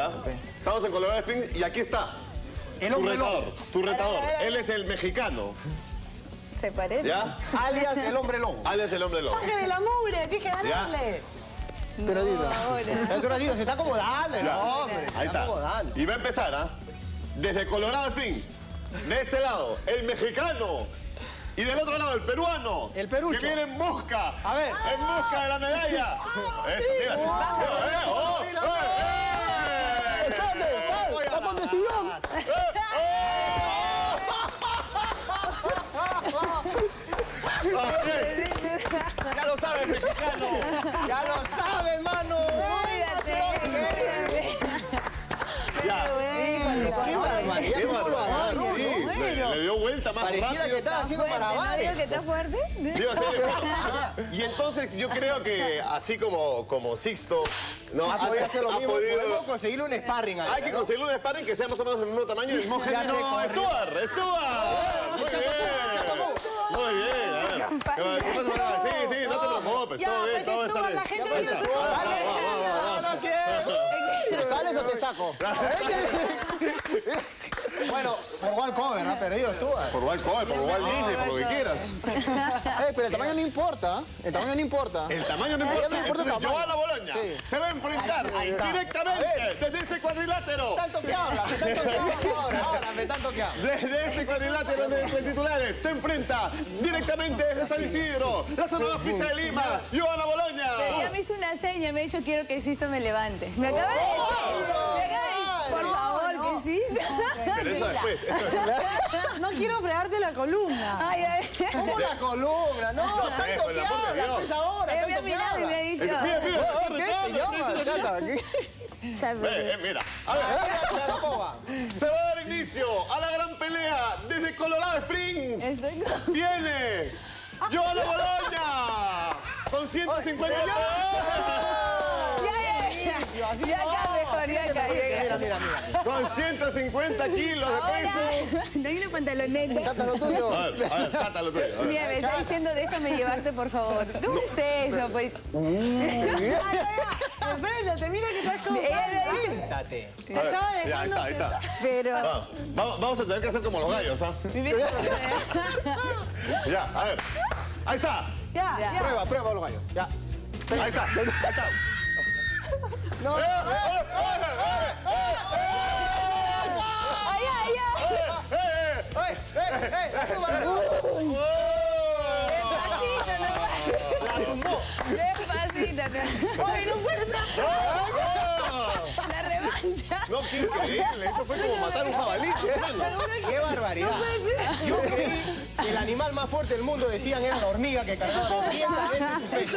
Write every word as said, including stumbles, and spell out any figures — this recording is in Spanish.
¿Ya? Estamos en Colorado Springs y aquí está. El tu hombre retador. lobo. Tu retador. Él es el mexicano. Se parece. ¿Ya? Alias el hombre lobo. Alias el hombre lobo. ¡Sáquenle la mugre! ¡Tienes que ganarle! Pero digo, ahora. el Doradito se está acomodando, el Ya. hombre. Se Ahí está está. acomodando. Y va a empezar, ¿ah? Desde Colorado Springs. De este lado, el mexicano. Y del otro lado, el peruano. El perucho. Que viene en busca. A ver. En busca de la medalla. Eso, mira. Eh, oh, eh, eh. ¡La condición! Ya lo sabes, mexicano. ¡Ya lo sabes, mano! Cuídate, cuídate. Ya. ¡Qué barbaridad! Qué ¿Cómo lo barbaridad, agarro? sí. Le, le dio vuelta más Pareciera rápido. que estaba haciendo ¿No digo malabares. que está fuerte? Digo, en serio. Y entonces yo creo que así como, como Sixto no, Ha podido hacer lo ha mismo. podido- Podemos conseguirle un sparring ahí. hay que conseguir un sparring que sea más o menos del mismo tamaño y del mismo Ya te género. corrió. ¡Stuart! ¡Stuart! Muy bien. Muy bien. A ver. ¿Qué pasa, Manuel? Sí, sí, no te preocupes. Ya, Todo bien, pues, todo está Stuart, bien. la gente Ahí de está. YouTube. Vamos, vamos, vamos, vamos. ¡No quiero! ¿Sales o te saco? Bueno, por igual cover, ¿no? Pero yo estuve. Por Walt Cover, por Walt Disney, por lo que quieras. Eh, pero el tamaño no importa. El tamaño no importa. El tamaño no Eh, importa. no importa el Entonces, tamaño. Joana Boloña Sí. se va a enfrentar directamente desde este cuadrilátero. Tanto que habla, tanto que habla. Ahora, ahora, me tanto que habla. Desde este cuadrilátero de de titulares se enfrenta directamente desde San Isidro, la zona ficha de Lima, Joana Boloña. Ya me hizo una seña, me ha dicho quiero que Sisto me levante. Me acaba de decir. Me acaba de decir. Por favor, que sí. Pero eso después. Esto es... No quiero fregarte la columna. Ay, ay. ¿Cómo la columna? No, No, tanto pues, que la por habla, Dios. pues ahora, Ella me ha tanto que mirado y me ha habla. dicho. Mira, mira, Oh, está ¿qué te retando, llama, está chata? retando. ¿Qué? ¿Sabes? Eh, eh, mira, a ver, se va a dar inicio a la gran pelea desde Colorado Springs. Estoy con... Viene Joana Boloña con ciento cincuenta Ya, ya, ya. Así Ya no. acá mejor, ya acá, ya Mira, acá. mira, mira. con ciento cincuenta kilos de peso. Ahora, dame una pantaloneta. Chata, lo tuyo. A ver, a ver, trata lo tuyo. a ver. Mira, me está diciendo déjame llevarte, por favor. ¿Cómo es eso? Pues? Espérate, mira que estás como... Ella me ha dicho... Siéntate. A ver, ya, ahí está, ahí está. Pero... Va, Vamos, vamos a tener que hacer como los gallos, ¿ah? Ya, a ver. Ahí está. Ya, Ya. ya. Prueba, prueba los gallos. Ya. Ahí está. Ahí está. No. ¡Eh, eh, eh, eh, ¡Ay, ay, ay! eh, eh, eh! ¡Ey, ey, ey! ¡La tuba, la tuba! Despacito, ¡La tumbó! no. Despacito, no. ¡Ay, no puede ser! ¡Oh! La revancha. No, qué increíble. Eso fue como matar un jabalí. más o menos. ¡Qué barbaridad! Yo creí que el animal más fuerte del mundo, decían, era la hormiga que cargaba doscientas veces su peso.